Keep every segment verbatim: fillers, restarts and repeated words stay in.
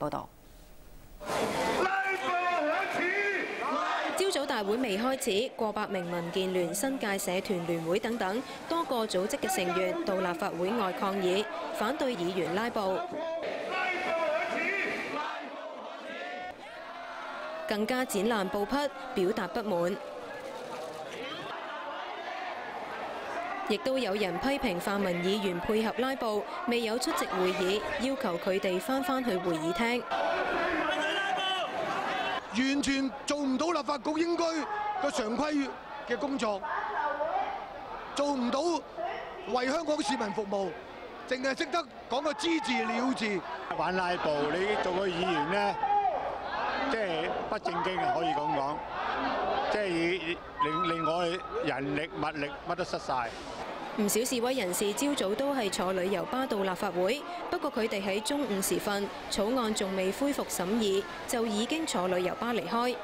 報導。朝早大會未開始，過百名民建聯、新界社團聯會等等多個組織嘅成員到立法會外抗議，反對議員拉布，更加展覽布匹表達不滿。亦都有人批評泛民議員配合拉布，未有出席會議，要求佢哋返返去會議廳。 完全做唔到立法局應該個常規嘅工作，做唔到為香港市民服務，淨係識得講個知字了字。 玩拉布，你做個議員咧，即係不正經啊，可以咁講，即係令令我人力物力乜都失晒。 唔少示威人士朝早都係坐旅遊巴到立法會，不過佢哋喺中午時分，草案仲未恢復審議，就已經坐旅遊巴離開。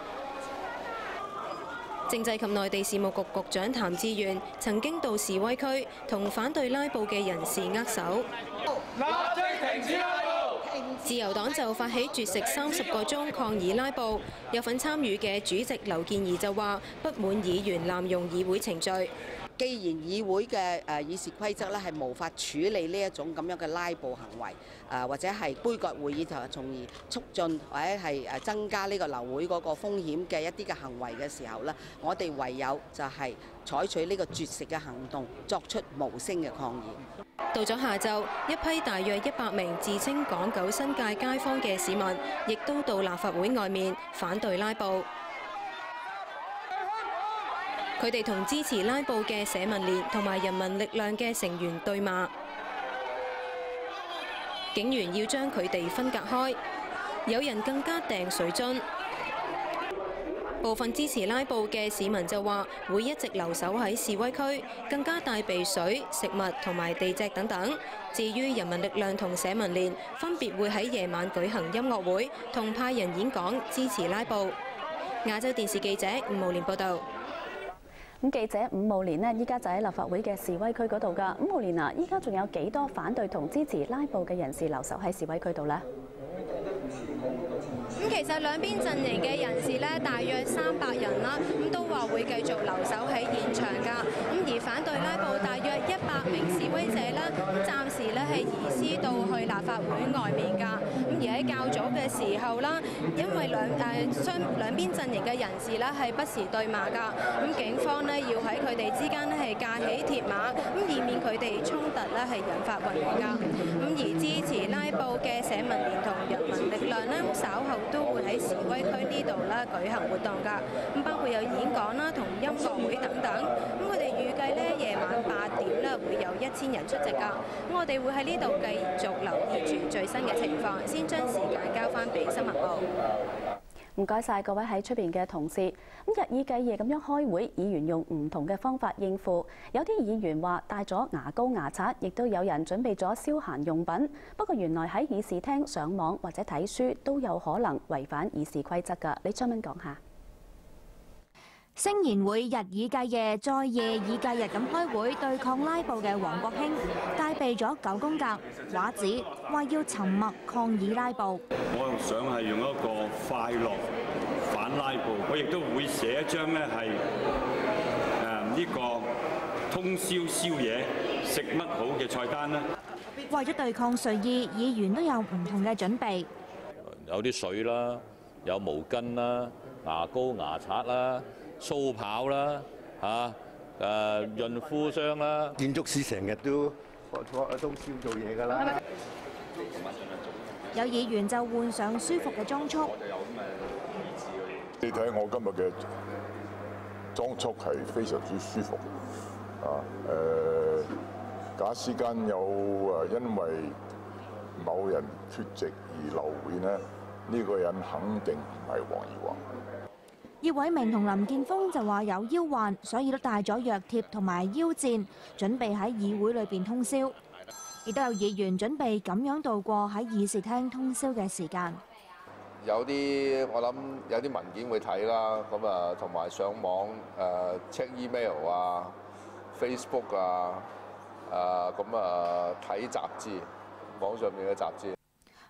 政制及內地事務局局長譚志源曾經到示威區同反對拉布嘅人士握手。 立即停止拉布！ 自由黨就發起絕食三十個鐘抗議拉布，有份參與嘅主席劉健儀就話不滿議員濫用議會程序。 既然議會嘅誒議事規則咧係無法處理呢一種咁樣嘅拉布行為，誒或者係杯葛會議，同從而促進或者係誒增加呢個流會嗰個風險嘅一啲嘅行為嘅時候咧，我哋唯有就係採取呢個絕食嘅行動，作出無聲嘅抗議。 到咗下晝，一批大約一百名自稱港九新界街坊嘅市民，亦都到立法會外面反對拉布。佢哋同支持拉布嘅社民連同埋人民力量嘅成員對罵，警員要將佢哋分隔開，有人更加掟水樽。部分支持拉布嘅市民就話會一直留守喺示威區，更加帶備水、食物同埋地蓆等等。至於人民力量同社民連，分別會喺夜晚舉行音樂會同派人演講支持拉布。亞洲電視記者吳慕蓮報導。 咁記者伍慕蓮呢，依家就喺立法會嘅示威區嗰度㗎。伍慕蓮啊，依家仲有幾多反對同支持拉布嘅人士留守喺示威區度呢？ 咁其實兩邊陣營嘅人士咧，大約三百人啦，咁都話會繼續留守喺現場㗎。咁而反對拉布大約一百名示威者咧，暫時咧係移師到去立法會外面㗎。咁而喺較早嘅時候啦，因為兩誒雙兩邊陣營嘅人士咧係不時對罵㗎。咁警方咧要喺佢哋之間咧係架起鐵馬，咁以免佢哋衝突咧係引發混亂㗎。咁而支持拉布嘅社民連同人民力量咧，稍後都會喺示威區呢度啦舉行活動㗎，咁包括有演講啦同音樂會等等。咁佢哋預計咧夜晚八點咧會有一千人出席㗎。咁我哋會喺呢度繼續留意住最新嘅情況，先將時間交翻俾新聞部。 唔該晒各位喺出邊嘅同事。咁日以繼夜咁樣開會，議員用唔同嘅方法應付。有啲議員話帶咗牙膏牙刷，亦都有人準備咗消閒用品。不過原來喺議事廳上網或者睇書都有可能違反議事規則㗎。你張文講下。 聲言會日以繼夜，再夜以繼日咁開會對抗拉布嘅王國興，帶備咗九宮格畫紙，話要沉默抗議拉布。 我想係用一個快樂反拉布，我亦都會寫一張咧係誒呢個通宵宵夜食乜好嘅菜單啦。 為咗對抗睡意，議員都有唔同嘅準備， 有啲水啦，有毛巾啦，牙膏牙刷啦。蘇跑啦，嚇誒潤膚霜啦， 建築師成日都都少做嘢㗎啦。 有議員就換上舒服嘅裝束。 你睇我今日嘅裝束係非常之舒服啊！誒，假使間有誒因為某人缺席而流會呢，呢個人肯定唔係黃義華。 葉偉明同林健鋒就話有腰患，所以都帶咗藥貼同埋腰墊，準備喺議會裏邊通宵。亦都有議員準備咁樣度過喺議事廳通宵嘅時間。 有啲我諗有啲文件會睇啦，咁啊同埋上網誒 check email 啊、Facebook 啊，誒咁啊睇雜誌，網上面嘅雜誌。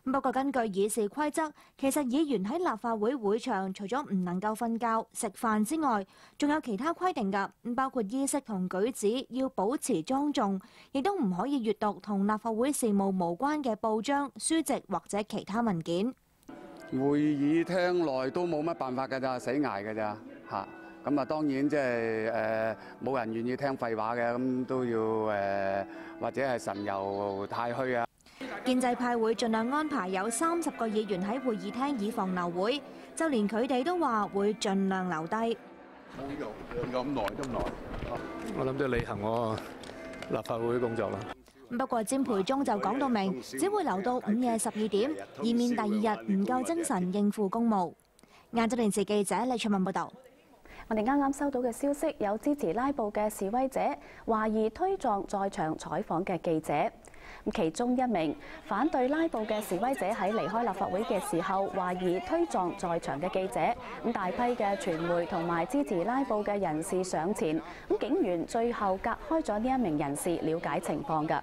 不過根據議事規則，其實議員喺立法會會場除咗唔能夠瞓覺、食飯之外，仲有其他規定㗎，包括衣飾同舉止要保持莊重，亦都唔可以閱讀同立法會事務無關嘅報章、書籍或者其他文件。 會議廳內都冇乜辦法㗎咋，死捱㗎咋嚇。咁啊，當然即係誒冇人願意聽廢話嘅，咁都要誒、呃、或者係神遊太虛啊。 建制派會盡量安排有三十個議員喺會議廳以防流會，就連佢哋都話會盡量留低。 冇用咁耐咁耐， 我諗都履行我立法會工作啦。 不過詹培忠就講到明，只會留到午夜十二點，以免第二日唔夠精神應付公務。亞洲電視記者李卓文報道。 我哋啱啱收到嘅消息，有支持拉布嘅示威者懷疑推撞在場採訪嘅記者。其中一名反對拉布嘅示威者喺離開立法會嘅時候，懷疑推撞在場嘅記者。咁大批嘅傳媒同埋支持拉布嘅人士上前，咁警員最後隔開咗呢一名人士，了解情況㗎。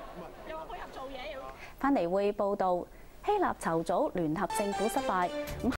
翻嚟會報道。希臘籌組聯合政府失敗，咁